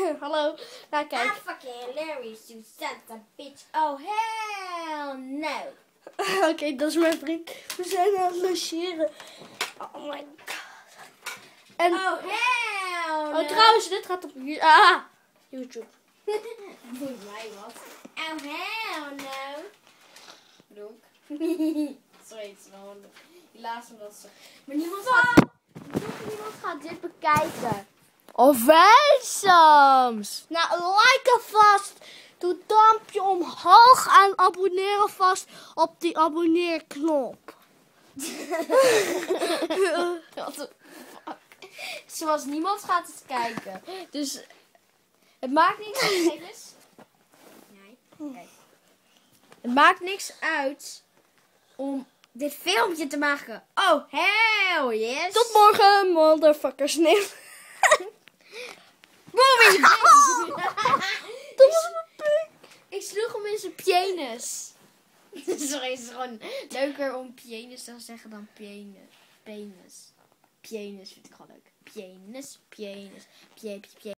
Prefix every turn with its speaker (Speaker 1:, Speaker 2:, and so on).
Speaker 1: Hallo. Nou,
Speaker 2: I'm
Speaker 1: kijk.
Speaker 2: fucking hilarious, you son of a bitch. Oh, hell no.
Speaker 1: Oké, dat is mijn vriend. We zijn aan het logeren. Oh my god. En,
Speaker 2: Oh, hell no.
Speaker 1: oh, trouwens, dit gaat op YouTube.
Speaker 2: Doe mij wat. Oh, hell no. Donk. Sorry, het is wel helaas omdat ze... Maar niemand gaat dit bekijken.
Speaker 1: Of wel soms. Nou, like vast. Doe het duimpje omhoog en abonneren vast op die abonneerknop.
Speaker 2: What the fuck? Zoals niemand gaat het kijken. Dus het maakt niks uit. Kijk eens. Nee. Kijk. Het maakt niks uit om dit filmpje te maken. Oh, hell yes.
Speaker 1: Tot morgen, motherfuckers. Nee.
Speaker 2: Boom in je
Speaker 1: Dat was mijn pik.
Speaker 2: Ik sloeg hem in zijn penis. Sorry, het is gewoon leuker om penis te zeggen dan penis. Penis. Penis vind ik gewoon leuk. Penis, penis, penis.